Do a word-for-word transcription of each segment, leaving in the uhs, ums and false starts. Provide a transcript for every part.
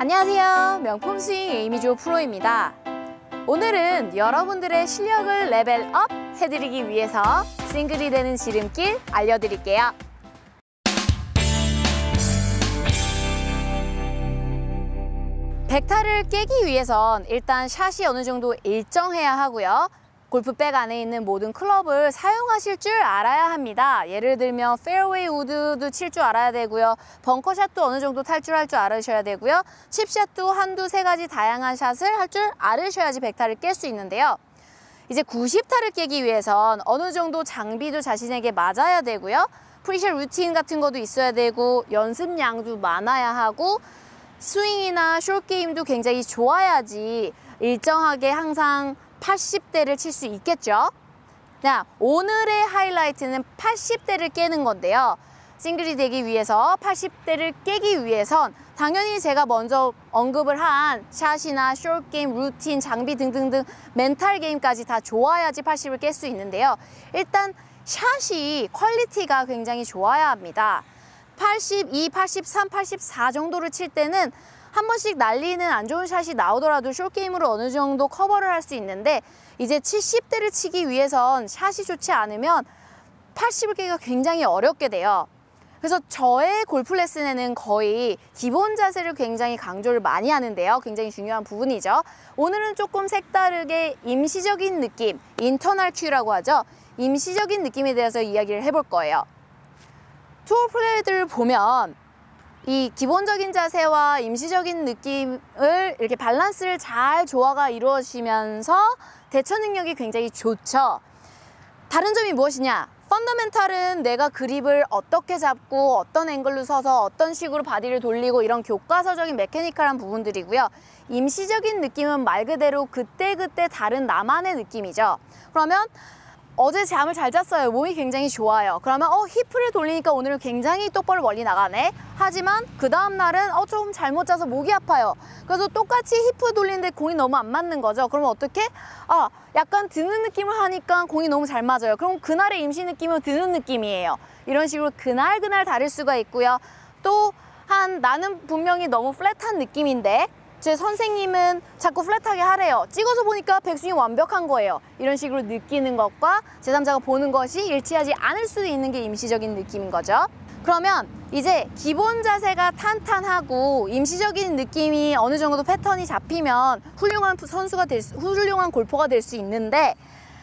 안녕하세요. 명품 스윙 에이미조 프로입니다. 오늘은 여러분들의 실력을 레벨업 해드리기 위해서 싱글이 되는 지름길 알려드릴게요. 백타를 깨기 위해선 일단 샷이 어느 정도 일정해야 하고요. 골프백 안에 있는 모든 클럽을 사용하실 줄 알아야 합니다. 예를 들면 페어웨이 우드도 칠 줄 알아야 되고요. 벙커샷도 어느 정도 탈 줄 할 줄 알으셔야 되고요. 칩샷도 한두 세 가지 다양한 샷을 할 줄 알으셔야지 백타를 깰 수 있는데요. 이제 구십 타를 깨기 위해선 어느 정도 장비도 자신에게 맞아야 되고요. 프리샷 루틴 같은 것도 있어야 되고 연습량도 많아야 하고 스윙이나 숏게임도 굉장히 좋아야지 일정하게 항상 팔십 대를 칠 수 있겠죠. 자, 오늘의 하이라이트는 팔십 대를 깨는 건데요. 싱글이 되기 위해서 팔십 대를 깨기 위해선 당연히 제가 먼저 언급을 한 샷이나 숏게임, 루틴, 장비 등등등 멘탈 게임까지 다 좋아야지 팔십을 깰 수 있는데요. 일단 샷이 퀄리티가 굉장히 좋아야 합니다. 팔십이, 팔십삼, 팔십사 정도를 칠 때는 한 번씩 날리는 안 좋은 샷이 나오더라도 숏게임으로 어느 정도 커버를 할 수 있는데 이제 칠십 대를 치기 위해선 샷이 좋지 않으면 팔십을 깨기가 굉장히 어렵게 돼요. 그래서 저의 골프 레슨에는 거의 기본 자세를 굉장히 강조를 많이 하는데요. 굉장히 중요한 부분이죠. 오늘은 조금 색다르게 임시적인 느낌, 인터널 큐라고 하죠. 임시적인 느낌에 대해서 이야기를 해볼 거예요. 투어 플레이들을 보면 이 기본적인 자세와 임시적인 느낌을 이렇게 밸런스를 잘 조화가 이루어지면서 대처 능력이 굉장히 좋죠. 다른 점이 무엇이냐? 펀더멘탈은 내가 그립을 어떻게 잡고 어떤 앵글로 서서 어떤 식으로 바디를 돌리고 이런 교과서적인 메케니컬한 부분들이고요. 임시적인 느낌은 말 그대로 그때그때 다른 나만의 느낌이죠. 그러면 어제 잠을 잘 잤어요. 몸이 굉장히 좋아요. 그러면 어 히프를 돌리니까 오늘은 굉장히 똑바로 멀리 나가네. 하지만 그 다음 날은 어 조금 잘못 자서 목이 아파요. 그래서 똑같이 히프 돌리는데 공이 너무 안 맞는 거죠. 그러면 어떻게? 아 약간 드는 느낌을 하니까 공이 너무 잘 맞아요. 그럼 그날의 임시 느낌은 드는 느낌이에요. 이런 식으로 그날 그날 다를 수가 있고요. 또 한 나는 분명히 너무 플랫한 느낌인데 제 선생님은 자꾸 플랫하게 하래요. 찍어서 보니까 백스윙이 완벽한 거예요. 이런 식으로 느끼는 것과 제삼자가 보는 것이 일치하지 않을 수도 있는 게 임시적인 느낌인 거죠. 그러면 이제 기본 자세가 탄탄하고 임시적인 느낌이 어느 정도 패턴이 잡히면 훌륭한 선수가 될 수, 훌륭한 골퍼가 될 수 있는데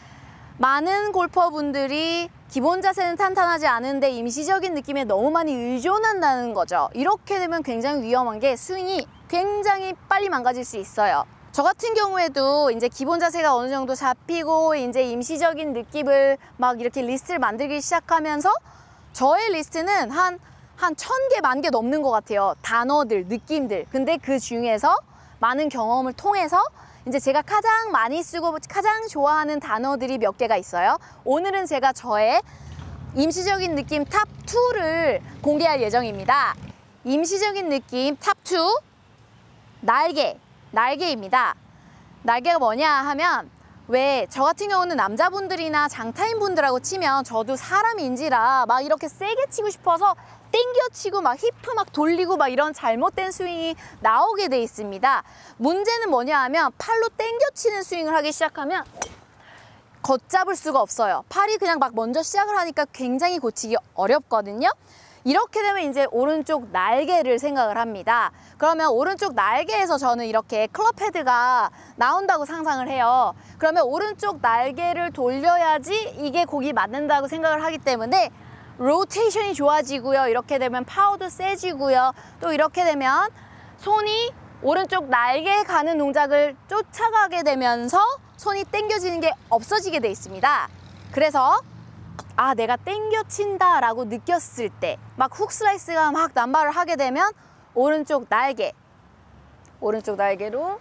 많은 골퍼분들이 기본 자세는 탄탄하지 않은데 임시적인 느낌에 너무 많이 의존한다는 거죠. 이렇게 되면 굉장히 위험한 게 스윙이 굉장히 빨리 망가질 수 있어요. 저 같은 경우에도 이제 기본 자세가 어느 정도 잡히고 이제 임시적인 느낌을 막 이렇게 리스트를 만들기 시작하면서 저의 리스트는 한, 한 천 개, 만 개 넘는 것 같아요. 단어들, 느낌들. 근데 그 중에서 많은 경험을 통해서 이제 제가 가장 많이 쓰고 가장 좋아하는 단어들이 몇 개가 있어요. 오늘은 제가 저의 임시적인 느낌 탑 투를 공개할 예정입니다. 임시적인 느낌 탑 투, 날개, 날개입니다. 날개가 뭐냐 하면 왜 저 같은 경우는 남자분들이나 장타인 분들하고 치면 저도 사람인지라 막 이렇게 세게 치고 싶어서 땡겨 치고 막 히프 막 돌리고 막 이런 잘못된 스윙이 나오게 돼 있습니다. 문제는 뭐냐 하면 팔로 땡겨 치는 스윙을 하기 시작하면 걷잡을 수가 없어요. 팔이 그냥 막 먼저 시작을 하니까 굉장히 고치기 어렵거든요. 이렇게 되면 이제 오른쪽 날개를 생각을 합니다. 그러면 오른쪽 날개에서 저는 이렇게 클럽 헤드가 나온다고 상상을 해요. 그러면 오른쪽 날개를 돌려야지 이게 곡이 맞는다고 생각을 하기 때문에 로테이션이 좋아지고요. 이렇게 되면 파워도 세지고요. 또 이렇게 되면 손이 오른쪽 날개에 가는 동작을 쫓아가게 되면서 손이 당겨지는 게 없어지게 돼 있습니다. 그래서 아 내가 땡겨 친다 라고 느꼈을 때 막 훅 슬라이스가 막 남발을 하게 되면 오른쪽 날개 오른쪽 날개로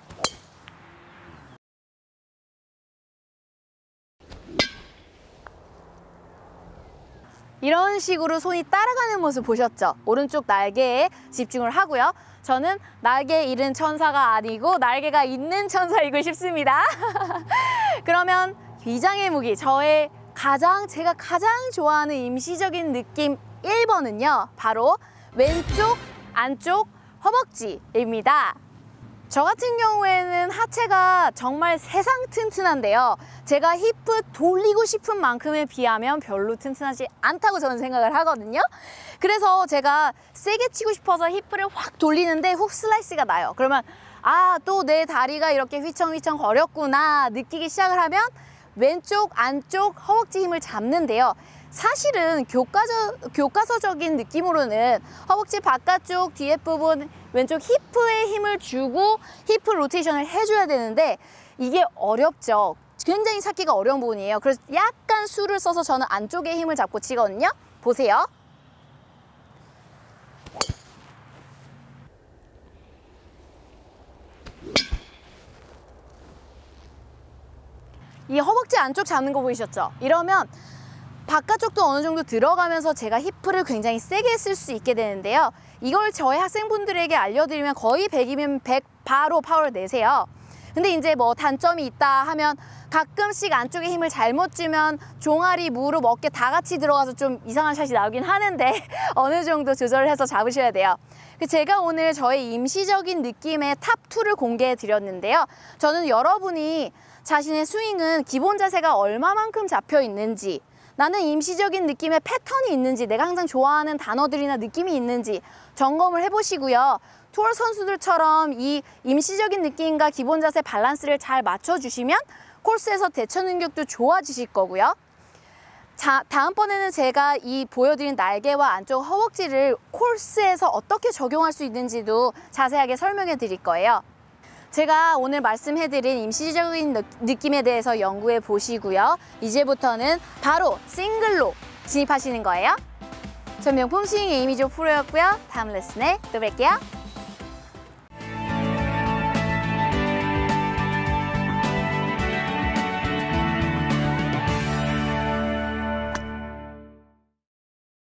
이런 식으로 손이 따라가는 모습 보셨죠? 오른쪽 날개에 집중을 하고요. 저는 날개 잃은 천사가 아니고 날개가 있는 천사이고 싶습니다. 그러면 비장의 무기 저의 가장 제가 가장 좋아하는 임시적인 느낌 일 번은요 바로 왼쪽 안쪽 허벅지입니다. 저 같은 경우에는 하체가 정말 세상 튼튼한데요. 제가 힙을 돌리고 싶은 만큼에 비하면 별로 튼튼하지 않다고 저는 생각을 하거든요. 그래서 제가 세게 치고 싶어서 힙을 확 돌리는데 훅 슬라이스가 나요. 그러면 아, 또 내 다리가 이렇게 휘청휘청 거렸구나 느끼기 시작을 하면 왼쪽, 안쪽 허벅지 힘을 잡는데요. 사실은 교과서, 교과서적인 느낌으로는 허벅지 바깥쪽 뒤에 부분 왼쪽 히프에 힘을 주고 히프 로테이션을 해줘야 되는데 이게 어렵죠. 굉장히 찾기가 어려운 부분이에요. 그래서 약간 수를 써서 저는 안쪽에 힘을 잡고 치거든요. 보세요. 이 허벅지 안쪽 잡는 거 보이셨죠? 이러면 바깥쪽도 어느 정도 들어가면서 제가 히프를 굉장히 세게 쓸 수 있게 되는데요. 이걸 저희 학생분들에게 알려드리면 거의 백이면 백 바로 파워를 내세요. 근데 이제 뭐 단점이 있다 하면 가끔씩 안쪽에 힘을 잘못 주면 종아리, 무릎, 어깨 다 같이 들어가서 좀 이상한 샷이 나오긴 하는데 어느 정도 조절을 해서 잡으셔야 돼요. 제가 오늘 저의 임시적인 느낌의 탑이를 공개해 드렸는데요. 저는 여러분이 자신의 스윙은 기본 자세가 얼마만큼 잡혀 있는지, 나는 임시적인 느낌의 패턴이 있는지, 내가 항상 좋아하는 단어들이나 느낌이 있는지 점검을 해보시고요. 투어 선수들처럼 이 임시적인 느낌과 기본 자세 밸런스를 잘 맞춰주시면 코스에서 대처 능력도 좋아지실 거고요. 자, 다음번에는 제가 이 보여드린 날개와 안쪽 허벅지를 코스에서 어떻게 적용할 수 있는지도 자세하게 설명해 드릴 거예요. 제가 오늘 말씀해드린 임시적인 느낌에 대해서 연구해 보시고요. 이제부터는 바로 싱글로 진입하시는 거예요. 전 명품 스윙 에이미조 프로였고요. 다음 레슨에 또 뵐게요.